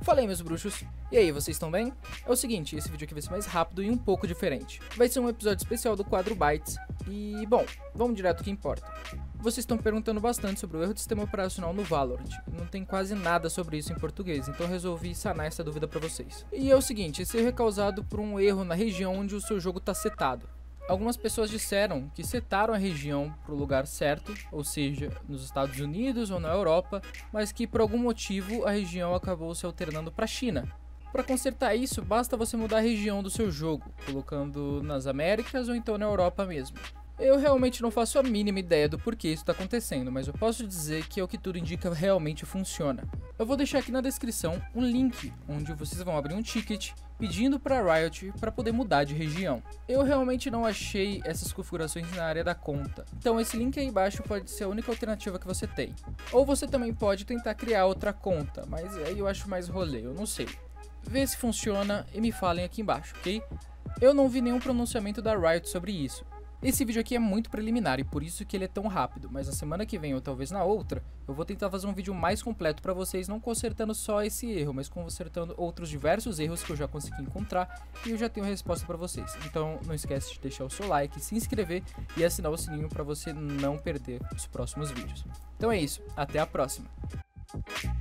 Fala aí, meus bruxos. E aí, vocês estão bem? É o seguinte, esse vídeo aqui vai ser mais rápido e um pouco diferente. Vai ser um episódio especial do quadro Bytes. E, bom, vamos direto ao que importa. Vocês estão perguntando bastante sobre o erro de sistema operacional no Valorant. Não tem quase nada sobre isso em português, então resolvi sanar essa dúvida pra vocês. E é o seguinte, esse erro é causado por um erro na região onde o seu jogo está setado. Algumas pessoas disseram que setaram a região para o lugar certo, ou seja, nos Estados Unidos ou na Europa, mas que por algum motivo a região acabou se alternando para a China. Para consertar isso, basta você mudar a região do seu jogo, colocando nas Américas ou então na Europa mesmo. Eu realmente não faço a mínima ideia do porquê isso está acontecendo, mas eu posso dizer que é o que tudo indica realmente funciona. Eu vou deixar aqui na descrição um link onde vocês vão abrir um ticket pedindo para Riot para poder mudar de região. Eu realmente não achei essas configurações na área da conta, então esse link aí embaixo pode ser a única alternativa que você tem. Ou você também pode tentar criar outra conta, mas aí eu acho mais rolê, eu não sei. Vê se funciona e me falem aqui embaixo, ok? Eu não vi nenhum pronunciamento da Riot sobre isso. Esse vídeo aqui é muito preliminar e por isso que ele é tão rápido, mas na semana que vem ou talvez na outra, eu vou tentar fazer um vídeo mais completo para vocês, não consertando só esse erro, mas consertando outros diversos erros que eu já consegui encontrar e eu já tenho a resposta para vocês. Então não esquece de deixar o seu like, se inscrever e assinar o sininho para você não perder os próximos vídeos. Então é isso, até a próxima!